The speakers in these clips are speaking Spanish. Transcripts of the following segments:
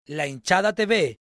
La Hinchada TV.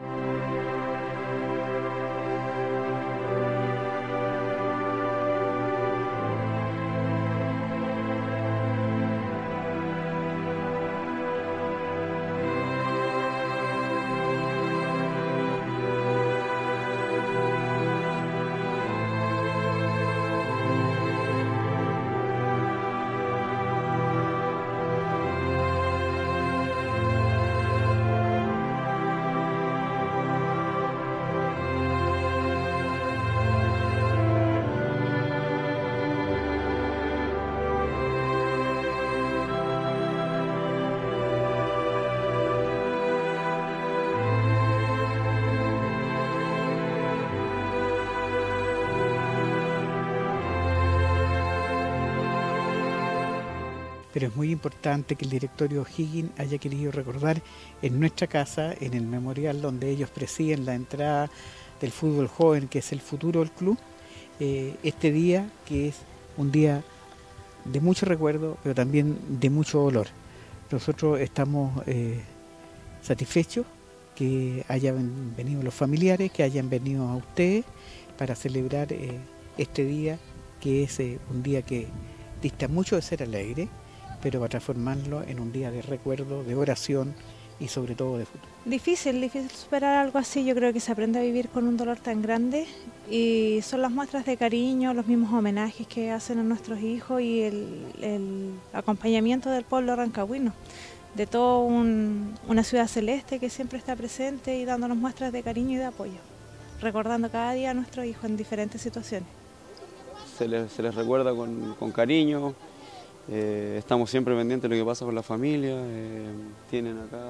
Pero es muy importante que el directorio O'Higgins haya querido recordar en nuestra casa, en el memorial donde ellos presiden la entrada del fútbol joven, que es el futuro del club, este día que es un día de mucho recuerdo, pero también de mucho dolor. Nosotros estamos satisfechos que hayan venido los familiares, que hayan venido a ustedes para celebrar este día, que es un día que dista mucho de ser alegre, pero para transformarlo en un día de recuerdo, de oración y sobre todo de futuro. Difícil superar algo así. Yo creo que se aprende a vivir con un dolor tan grande y son las muestras de cariño, los mismos homenajes que hacen a nuestros hijos y el acompañamiento del pueblo rancagüino, de toda una ciudad celeste que siempre está presente y dándonos muestras de cariño y de apoyo, recordando cada día a nuestros hijos en diferentes situaciones. Se les recuerda con cariño. Estamos siempre pendientes de lo que pasa con la familia, tienen acá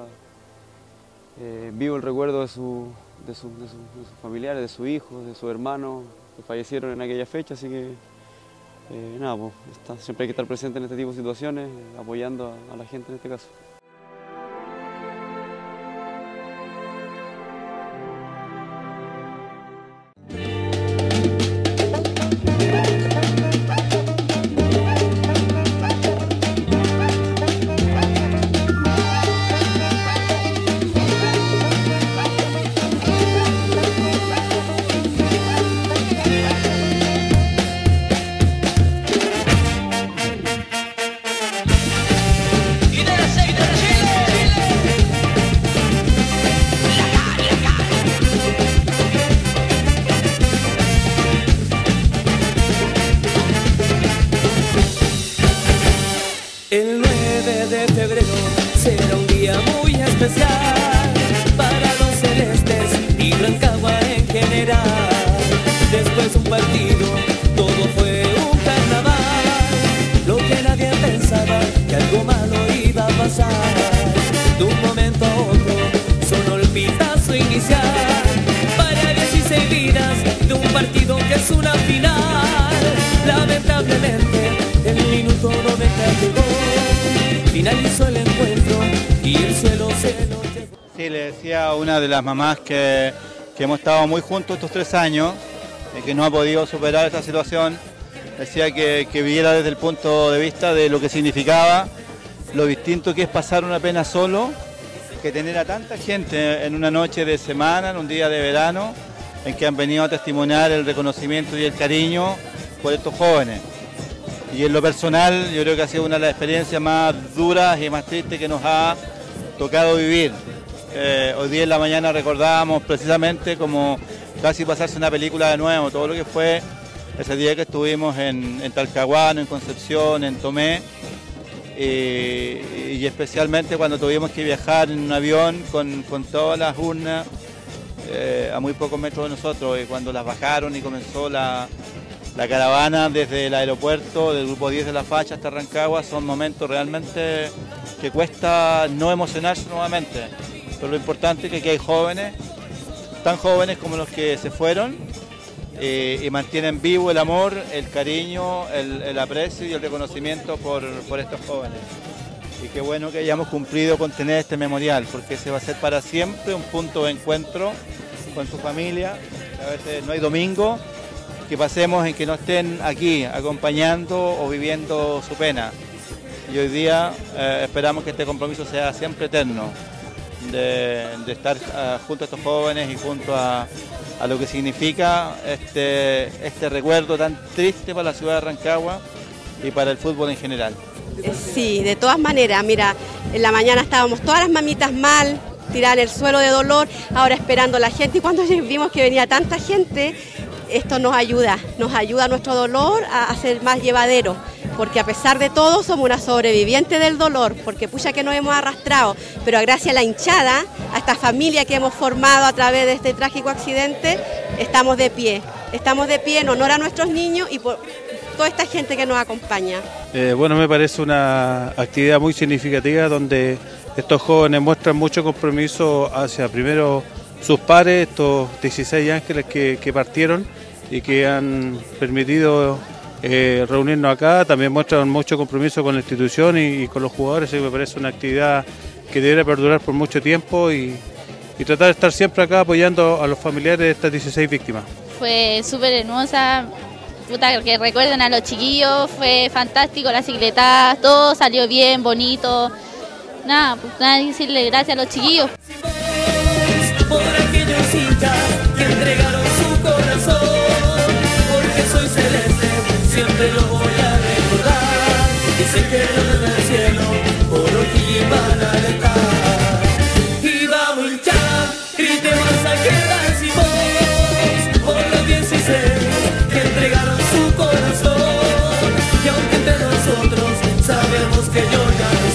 vivo el recuerdo de sus familiares, de sus hijos, de sus hermanos que fallecieron en aquella fecha, así que nada, pues, siempre hay que estar presente en este tipo de situaciones, apoyando a la gente en este caso. El 9 de febrero será un día muy especial para los celestes y Rancagua en general. Después de un partido, todo fue un carnaval. Lo que nadie pensaba, que algo malo iba a pasar. De un momento a otro, sonó el pitazo inicial para 16 vidas de un partido que es una final. Lamentablemente, el minuto 90 llegó, finalizó el encuentro y el cielo se lo llevó. Sí, le decía a una de las mamás que hemos estado muy juntos estos 3 años, que no ha podido superar esta situación. Decía que viera desde el punto de vista de lo que significaba, lo distinto que es pasar una pena solo, que tener a tanta gente en una noche de semana, en un día de verano, en que han venido a testimoniar el reconocimiento y el cariño por estos jóvenes. Y en lo personal, yo creo que ha sido una de las experiencias más duras y más tristes que nos ha tocado vivir. Hoy día en la mañana recordábamos precisamente como casi pasarse una película de nuevo, todo lo que fue ese día que estuvimos en Talcahuano, en Concepción, en Tomé, y especialmente cuando tuvimos que viajar en un avión con todas las urnas a muy pocos metros de nosotros, y cuando las bajaron y comenzó la caravana desde el aeropuerto del Grupo 10 de La Facha hasta Rancagua, son momentos realmente que cuesta no emocionarse nuevamente. Pero lo importante es que aquí hay jóvenes, tan jóvenes como los que se fueron, y mantienen vivo el amor, el cariño, el aprecio y el reconocimiento por estos jóvenes. Y qué bueno que hayamos cumplido con tener este memorial, porque ese va a ser para siempre un punto de encuentro con su familia. A veces no hay domingo que pasemos en que no estén aquí acompañando o viviendo su pena. Y hoy día esperamos que este compromiso sea siempre eterno. de estar junto a estos jóvenes y junto a lo que significa este recuerdo tan triste para la ciudad de Rancagua y para el fútbol en general. Sí, de todas maneras, mira, en la mañana estábamos todas las mamitas mal, tiradas en el suelo de dolor, ahora esperando a la gente, y cuando vimos que venía tanta gente, esto nos ayuda a nuestro dolor a ser más llevadero, porque a pesar de todo somos una sobreviviente del dolor, porque pucha que nos hemos arrastrado, pero gracias a la hinchada, a esta familia que hemos formado a través de este trágico accidente, estamos de pie en honor a nuestros niños y por toda esta gente que nos acompaña. Bueno, me parece una actividad muy significativa donde estos jóvenes muestran mucho compromiso hacia primero sus pares, estos 16 ángeles que partieron y que han permitido reunirnos acá. También muestran mucho compromiso con la institución y con los jugadores, y me parece una actividad que debería perdurar por mucho tiempo y tratar de estar siempre acá apoyando a los familiares de estas 16 víctimas. Fue súper hermosa, que recuerden a los chiquillos, fue fantástico, la cicleta, todo salió bien, bonito. Nada, pues nada, decirle gracias a los chiquillos. Por aquellos hinchas que entregaron su corazón, porque soy celeste, siempre lo voy a recordar. Dicen que los del cielo por O'Higgins van a alentar. Y vamos a hinchar, gritemos a que decimos por los 16 que entregaron su corazón. Y aunque entre nosotros sabemos que yo ya no